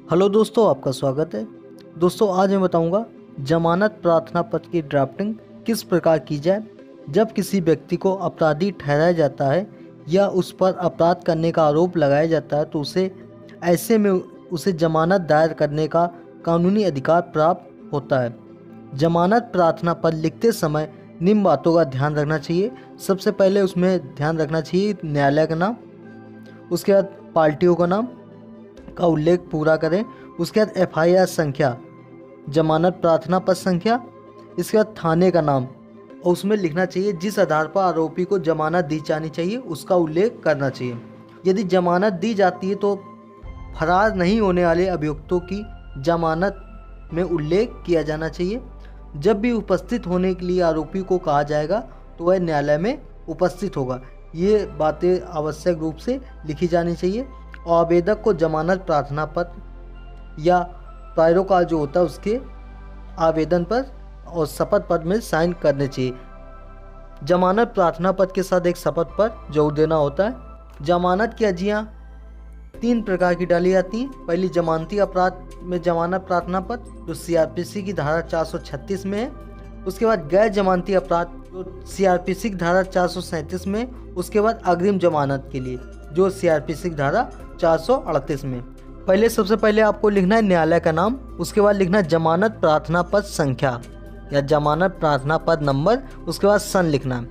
Hello दोस्तों, आपका स्वागत है। दोस्तों, आज मैं बताऊंगा जमानत प्रार्थना पत्र की ड्राफ्टिंग किस प्रकार की जाए। जब किसी व्यक्ति को अपराधी ठहराया जाता है या उस पर अपराध करने का आरोप लगाया जाता है तो ऐसे में उसे जमानत दायर करने का कानूनी अधिकार प्राप्त होता है। जमानत प्रार्थना पत्र लिखते समय निम्न बातों का ध्यान रखना चाहिए। सबसे पहले उसमें ध्यान रखना चाहिए न्यायालय का नाम, उसके बाद पार्टियों का नाम का उल्लेख पूरा करें। उसके बाद एफआईआर संख्या, जमानत प्रार्थना पत्र संख्या, इसके बाद थाने का नाम और उसमें लिखना चाहिए जिस आधार पर आरोपी को जमानत दी जानी चाहिए उसका उल्लेख करना चाहिए। यदि जमानत दी जाती है तो फरार नहीं होने वाले अभियुक्तों की जमानत में उल्लेख किया जाना चाहिए। जब भी उपस्थित होने के लिए आरोपी को कहा जाएगा तो वह न्यायालय में उपस्थित होगा। ये बातें आवश्यक रूप से लिखी जानी चाहिए और आवेदक को जमानत प्रार्थना पत्र या पैरोकार जो होता है उसके आवेदन पर और शपथ पत्र में साइन करने चाहिए। जमानत प्रार्थना पत्र के साथ एक शपथ पत्र जरूर देना होता है। जमानत की अर्जियाँ 3 प्रकार की डाली जाती हैं। पहली जमानती अपराध में जमानत प्रार्थना पत्र जो सीआरपीसी की धारा 436 में है। उसके बाद गैर जमानती अपराध जो सीआरपीसी की धारा 437 में। उसके बाद अग्रिम जमानत के लिए जो सीआरपीसी की धारा 438 में। सबसे पहले आपको लिखना है न्यायालय का नाम, उसके बाद लिखना है जमानत प्रार्थना पत्र संख्या या जमानत प्रार्थना पत्र नंबर, उसके बाद सन लिखना है।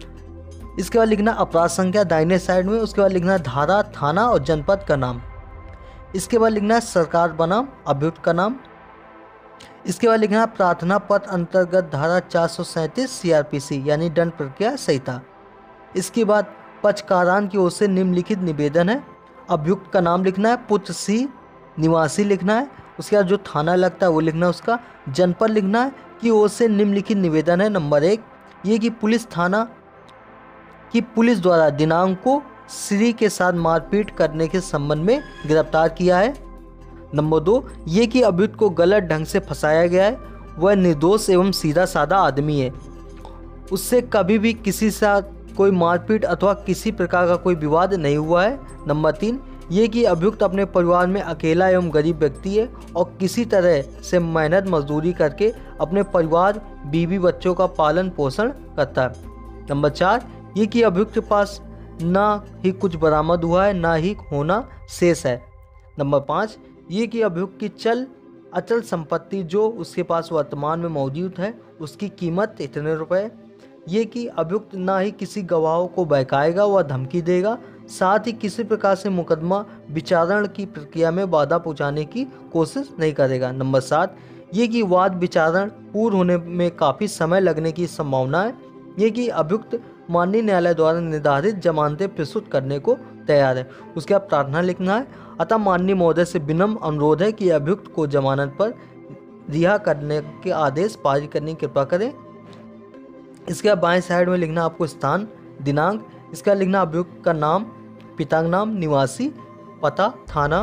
इसके बाद लिखना अपराध संख्या दाहिने साइड में, उसके बाद लिखना है धारा, थाना और जनपद का नाम। इसके बाद लिखना है सरकार बनाम अभियुक्त का नाम। इसके बाद लिखना है प्रार्थना पत्र अंतर्गत धारा 437 सीआरपीसी यानी दंड प्रक्रिया संहिता। इसके बाद पक्षकारान की ओर से निम्नलिखित निवेदन है। अभियुक्त का नाम लिखना है, पुत्र सी, निवासी लिखना है। उसके बाद जो थाना लगता है वो लिखना है, उसका जनपद लिखना है कि ओर से निम्नलिखित निवेदन है। नंबर 1 ये कि पुलिस थाना की पुलिस द्वारा दिनांक को श्री के साथ मारपीट करने के संबंध में गिरफ्तार किया है। नंबर 2 ये कि अभियुक्त को गलत ढंग से फंसाया गया है। वह निर्दोष एवं सीधा साधा आदमी है, उससे कभी भी किसी साथ कोई मारपीट अथवा किसी प्रकार का कोई विवाद नहीं हुआ है। नंबर 3 ये कि अभियुक्त अपने परिवार में अकेला एवं गरीब व्यक्ति है और किसी तरह से मेहनत मजदूरी करके अपने परिवार, बीवी, बच्चों का पालन पोषण करता है। नंबर 4 ये कि अभियुक्त के पास ना ही कुछ बरामद हुआ है ना ही होना शेष है। नंबर 5 ये कि अभियुक्त की अचल संपत्ति जो उसके पास वर्तमान में मौजूद है उसकी कीमत इतने रुपए। ये कि अभियुक्त ना ही किसी गवाहों को बहकाएगा व धमकी देगा, साथ ही किसी प्रकार से मुकदमा विचारण की प्रक्रिया में बाधा पहुंचाने की कोशिश नहीं करेगा। नंबर 7 ये कि वाद विचारण पूर्ण होने में काफ़ी समय लगने की संभावना है। ये कि अभियुक्त माननीय न्यायालय द्वारा निर्धारित जमानतें प्रस्तुत करने को तैयार है। उसके बाद प्रार्थना लिखना है। अतः माननीय महोदय से विनम्र अनुरोध है कि अभियुक्त को जमानत पर रिहा करने के आदेश पारित करने की कृपा करें। इसके बाद बाएं साइड में लिखना आपको स्थान, दिनांक, इसका लिखना अभियुक्त का नाम, पिता का नाम, निवासी, पता, थाना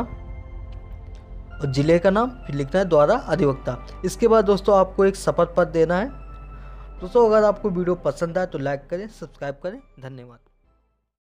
और जिले का नाम, फिर लिखना है द्वारा अधिवक्ता। इसके बाद दोस्तों आपको एक शपथ पत्र देना है। दोस्तों अगर आपको वीडियो पसंद आए तो लाइक करें, सब्सक्राइब करें। धन्यवाद।